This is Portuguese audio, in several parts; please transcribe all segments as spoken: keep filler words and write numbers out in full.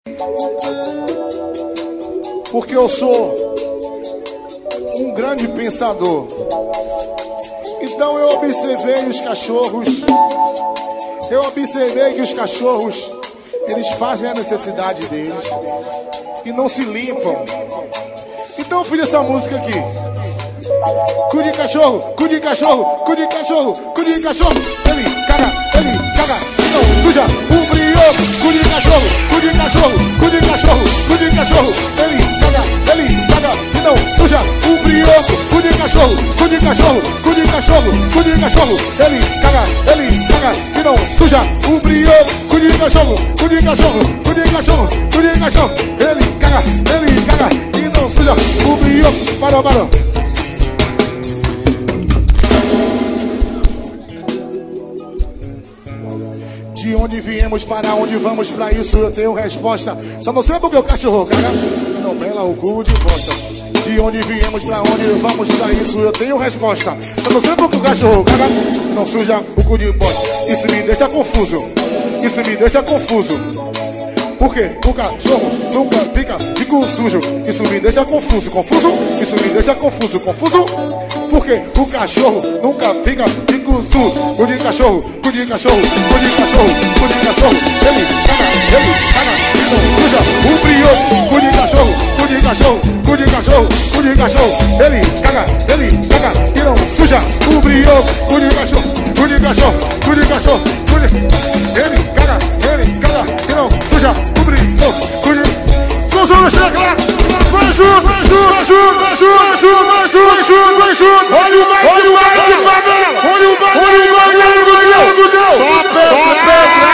Porque eu sou um grande pensador. Então eu observei os cachorros. Eu observei que os cachorros, eles fazem a necessidade deles e não se limpam. Então eu fiz essa música aqui. Cu de cachorro, cu de cachorro, cu de cachorro, cu de cachorro. Ele caga, ele caga, não suja o brioco. Cu de cachorro, cu de cachorro, cu de cachorro, cu de cachorro. Ele caga, ele caga e não suja o brioco. Cu de cachorro, cu de cachorro, cu de cachorro, cu de cachorro. Ele caga, ele caga e não suja o brioco. Cu de cachorro, cu de cachorro, cu de cachorro, cu de cachorro. Ele caga, ele caga e não suja o brioco. Parou, parou. De onde viemos, para onde vamos, pra isso eu tenho resposta. Só não sei porque o cachorro caga e não mela o cu de bosta. De onde viemos, pra onde vamos, pra isso eu tenho resposta. Só não sei porque o cachorro caga e não suja o cu de bosta. Isso me deixa confuso, isso me deixa confuso. Porque o cachorro nunca fica de cu sujo. Isso me deixa confuso, confuso. Isso me deixa confuso, confuso. Porque o cachorro nunca fica de cu sujo. Cu de cachorro, cu de cachorro, cu de cachorro, cu de cachorro. Ele caga, ele caga, não suja o brioco. Cu de cachorro, cu de cachorro, cu de cachorro, cu de cachorro. Ele caga, ele caga e não suja o brioco. Cu de cachorro, cu de cachorro, cu de cachorro, cu de... Ele caga, ele caga e não suja o brioco. Cu de... Sussurro no chiclete. Vai junto, vai junto, vai junto, vai junto, vai junto, vai junto, vai junto, vai junto. Olha o baile, olha o baile de favela. Olha o baile, olha o baile, olha o baile. Só pedra.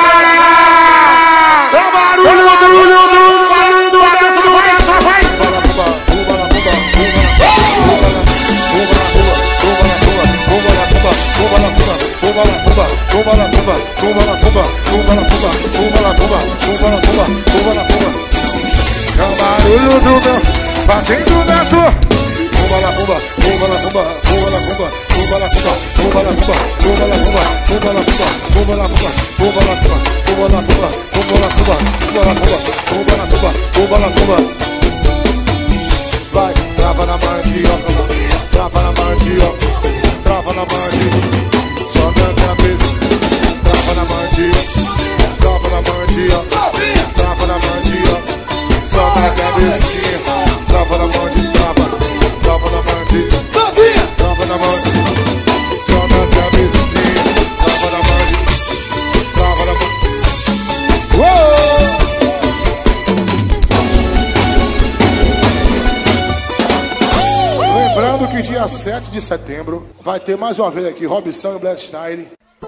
É barulho, barulho, barulho, barulho do abenço do rei, só vai. Bumba na bumba, bumba na bumba, bumba na bumba, bumba na bumba, bumba na bumba, bumba na bumba, bumba na bumba, bumba na bumba, bumba na bumba, bumba na bumba, bumba na bumba, bumba na bumba, bumba na bumba. É o barulho do meu, batendo na sua. Bumba na bumba, bumba na bumba, bumba na bumba, bumba na bumba, bumba na bumba, bumba na bumba, bumba na bumba, bumba na bumba, bumba na bumba, bumba na bumba, bumba na bumba, bumba na bumba, bumba na bumba, bumba na bumba. Vai, trava na mandioca, trava na mandioca, trava na mandioca, sobe a cabeça, trava na mandioca, trava na mandioca, trava na mandioca. Sobe na cabecinha, trava na mão de trava, trava na mão de trava na mão de sobe na cabecinha, trava na mão de trava na mão. Uou! Lembrando que dia sete de setembro vai ter mais uma vez aqui Robson e Black Style.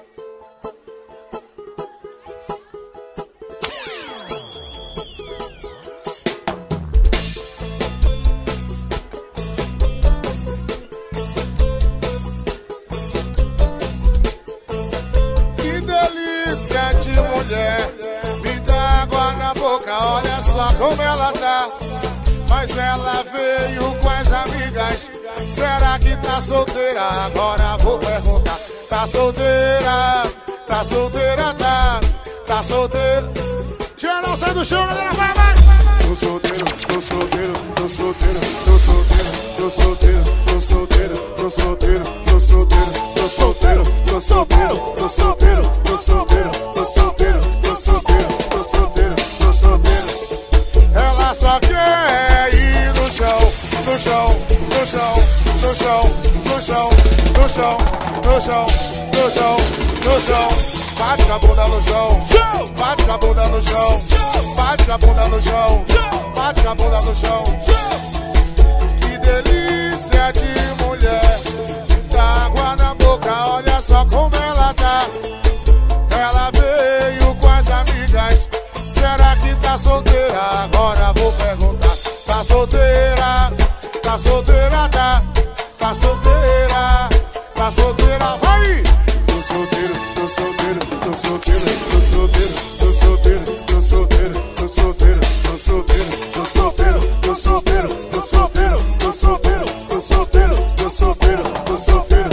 De mulher, me dá água na boca, olha só como ela tá. Mas ela veio com as amigas. Será que tá solteira? Agora vou perguntar. Tá solteira? Tá solteira, tá? Tá solteira? Geral, sai do chão, galera, vai, vai! Tô solteiro, tô solteiro, tô solteiro, tô solteiro, tô solteiro, tô solteiro, tô solteiro, tô solteiro, tô solteiro, tô solteiro, tô solteiro, tô solteiro, tô solteiro, tô solteiro, tô solteiro, tô solteiro. Ela só quer ir no chão, no chão, no chão, no chão, no chão, no chão, no chão, no chão, no chão. Bate com a bunda no chão, bate com a bunda no chão, bate com a bunda no chão, bate com a bunda no chão. Que delícia de mulher, dá água na boca, olha só como ela tá. Ela veio com as amigas. Será que tá solteira? Agora vou perguntar. Tá solteira? Tá solteira, tá? Tá solteira? Tá solteira, vai! Tô solteiro, tô solteiro, tô solteiro, tô solteiro, tô solteiro, tô solteiro, tô solteiro, tô solteiro, tô solteiro, tô solteiro, tô solteiro, tô solteiro, tô solteiro, tô solteiro, tô solteiro.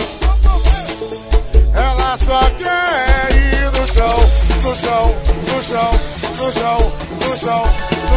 Ela só quer ir no chão, no chão, no chão, no chão, no chão,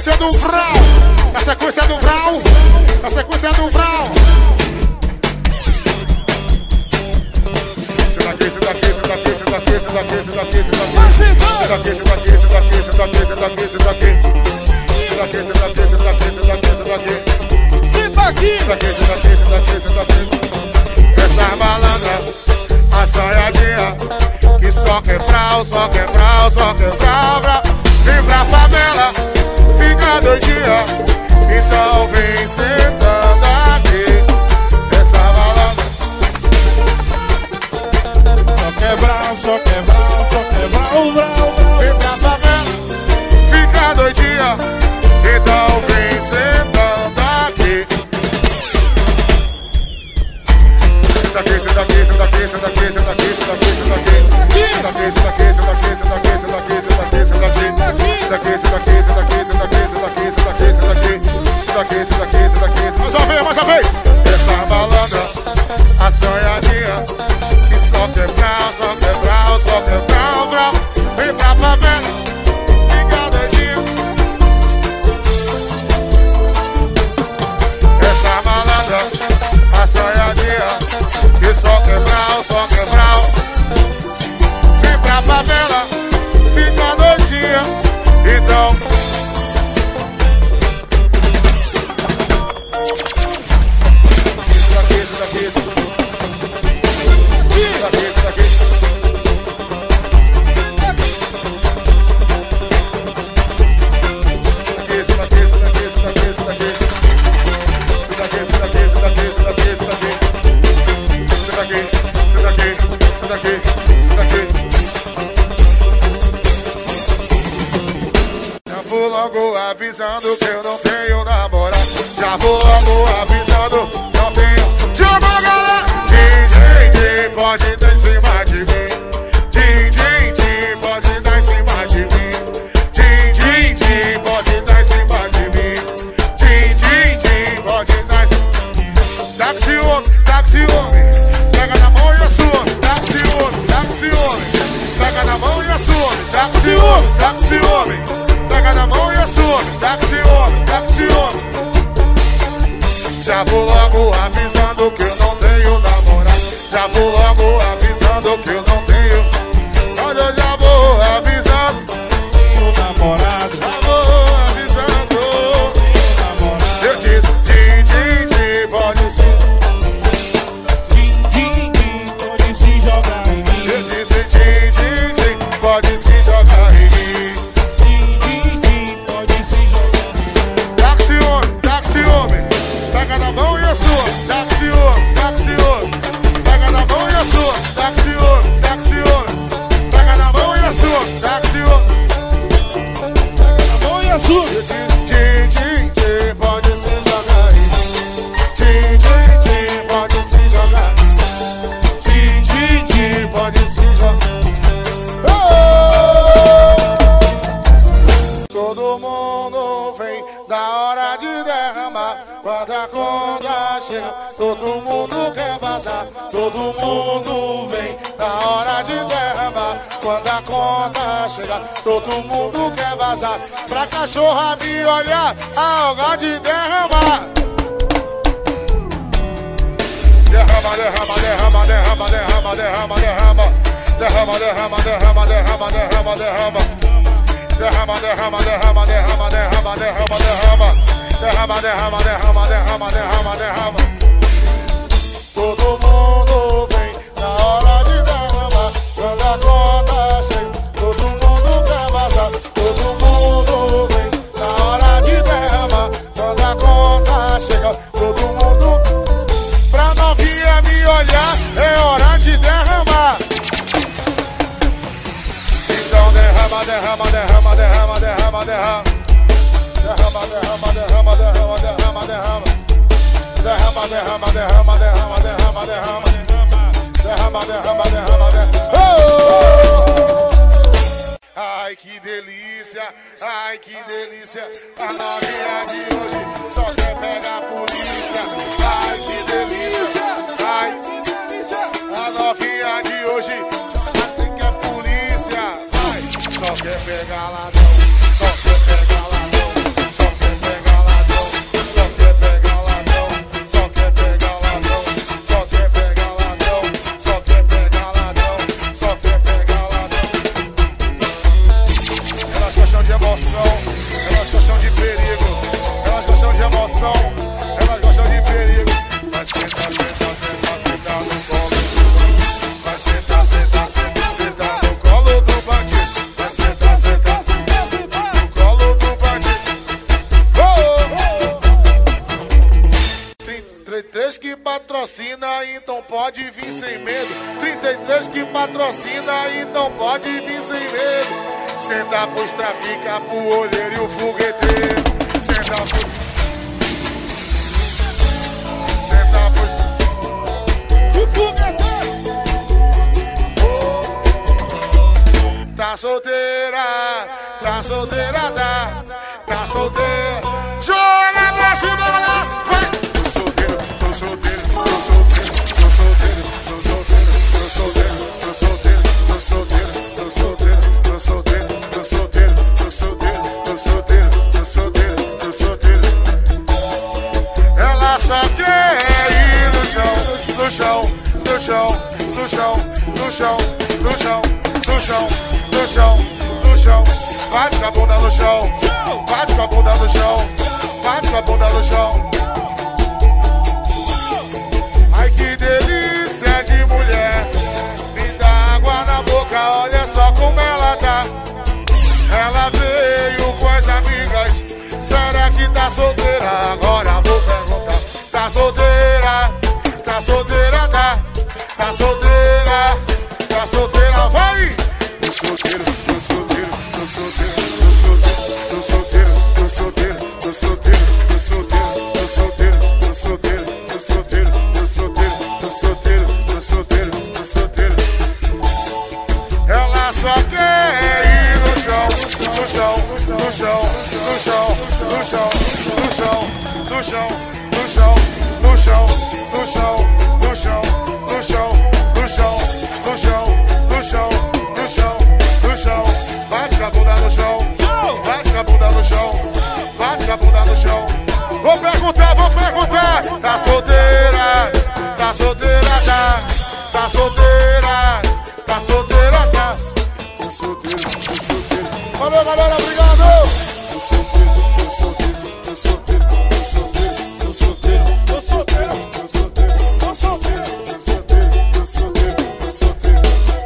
sequência do Vral, na sequência do Vral, na sequência do Vral. Se daqui, se daqui, se daqui, se daqui, se daqui, se daqui, se daqui. Se daqui, se daqui, se daqui, se daqui, se daqui, se daqui. Se daqui, se daqui, se daqui, se daqui, se daqui. Se daqui, se daqui, se daqui, se daqui, se daqui. Essa malandra, a sonhadinha, que só quer frau, só quer frau, só quer frau, frau. Vem pra favela, fica doidinha, então vem sentando aqui. Essa malandra, só quebrar, só quebrar, só quebrar o Vral. vem pra favela, fica doidinha, então vem sentando aqui. Senta aqui, senta aqui, senta aqui, senta aqui, senta aqui, senta aqui, senta aqui. Senta aqui, senta aqui, senta aqui, senta aqui, senta aqui, senta aqui, senta aqui. Senta aqui, senta aqui, senta aqui, senta aqui, senta aqui, senta aqui, senta aqui. Senta aqui, senta aqui, senta aqui. Mais uma vez, mais uma vez. Essa malandra, a sonhadinha, que só quer frau, só quer frau, só quer frau, frau. Vem pra favela, fica doidinha. Essa malandra, a sonhadinha, que só quer frau, só quer frau. Vem pra favela, fica doidinha. Então isso daqui, isso daqui, isso daqui, isso daqui, isso daqui. Isso daqui, isso daqui, isso daqui, isso daqui. Isso daqui, isso daqui, isso daqui, isso daqui, isso daqui. Isso daqui, isso daqui, isso daqui, isso daqui. Já vou logo avisando que eu não tenho namorado. Já vou logo avisando, não tenho. Chama a galera! Din, din, din, pode dar em cima de mim. Din, din, din, pode dar em cima de mim. Din, din, din, pode dar em cima de mim. Din, din, din, pode dar em cima. Táxi homem, táxi homem, pega na mão e assume. Táxi homem, táxi homem, pega na mão e assume. Táxi homem, táxi homem, pega na mão e assume. Táxi homem, táxi homem. Já vou logo avisando que eu não tenho namorado. Já vou logo avisando que eu não tenho. Mas eu já vou avisando. Tenho namorado, Já vou avisando. tenho namorado. Eu disse, din, din, din, pode ser. Din, din, din, pode se jogar em mim. Eu disse, din, din, din, pode se jogar em mim. Din, din, din, pode se jogar em mim. Táxi homem, táxi homem, pega na mão e assume. Táxi homem, táxi homem, pega na mão e assume. Táxi homem, táxi homem, pega na mão e assume. Táxi homem. Mão e azul. Din, din, din, pode se jogar aí. Din, din, din, pode se jogar. Din, din, din, pode se jogar. Oh! Todo mundo vem da hora de derramar. Quando a conta chega, todo mundo quer vazar. Todo mundo vem da hora de derramar. Quando a conta chega, todo mundo quer vazar. Pra cachorra me olhar, a hora de derramar. Derrama, derrama, derrama, derrama, derrama, derrama, derrama. Derrama, derrama, derrama, derrama, derrama, derrama. Derrama, derrama, derrama, derrama, derrama, derrama, derrama. Derrama, derrama, derrama, derrama, derrama, derrama. Todo mundo vem na hora de derramar. Quando a conta chega, todo mundo quer vazar. Todo mundo vem na hora de derramar. Quando a conta chega, todo mundo. Pra novinha me olhar, é hora de derramar. Então derrama, derrama, derrama, derrama, derrama, derrama. Derrama, derrama, derrama, derrama, derrama, derrama. Derrama, derrama, derrama, derrama, derrama, derrama. Derrama, derrama, derrama, derrama. Oh! Ai, que delícia, ai, que delícia. A novinha de hoje só quer pegar a polícia. Ai, que delícia, ai, a novinha de hoje só quer polícia. Vai, só quer pegar ladrão, só quer pegar ladrão. então pode vir sem medo. Trinta e três que patrocina, então pode vir sem medo. Senta pros trafica, pro olheiro e o fogueteiro. Senta pros... Senta pros... O fogueteiro. Tá solteira, tá solteira, tá, tá solteira. Joga pra cima, galera, vai! Tô solteiro, tô solteiro, tô solteiro, tô solteiro, tô solteiro, tô solteiro, tô solteiro, tô solteiro, tô solteiro, tô solteiro, tô solteiro, tô solteiro, tô solteiro, tô solteiro, tô solteiro. Ela só quer ir no chão, no chão, no chão, no chão, no chão, no chão, no chão, no chão, no chão. Bate com a bunda no chão, bate com a bunda no chão, bate com a bunda no chão. Ai que delícia de mulher, me dá água na boca, olha só como ela tá. Ela veio com as amigas, será que tá solteira? Agora vou perguntar, tá solteira? Tá solteira, tá? Tá solteira? Tá solteira, vai! Tô solteiro, tô solteiro, tô solteiro, tô solteiro, tô solteiro, tô solteiro, tô solteiro, tô solteiro, tô solteiro, tô solteiro, tô solteiro, tô solteiro, tô solteiro, tô solteiro. Ela só quer ir no chão, no chão, no chão, no chão, no chão, no chão, no chão, no chão, no chão, no chão, no chão, no chão, no chão, no chão, no chão, no chão, no chão. Bate com a bunda no chão, bate com a bunda no chão, bate com a bunda no chão. Vou perguntar, vou perguntar. Tá solteira, tá solteira, tá, tá solteira, tá solteira, tá. Tô solteiro, tô solteiro. Valeu, galera, obrigado. Tô solteiro, tô solteiro, tô solteiro, tô solteiro, tô solteiro, tô solteiro, tô solteiro, tô solteiro, tô solteiro, tô solteiro, tô solteiro.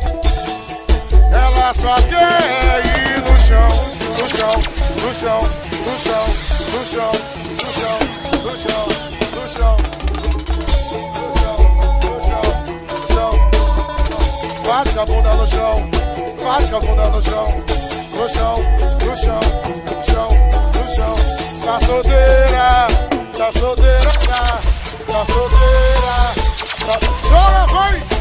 Ela só quer ir no chão, no chão, no chão, no chão, no chão, no chão, no chão, no chão, no chão, no chão, no chão. Bate com a bunda no chão, bate com a bunda no chão, no chão, no chão, no chão, no chão. Tá solteira, tá solteira, tá, tá solteira, tá... Joga, vai!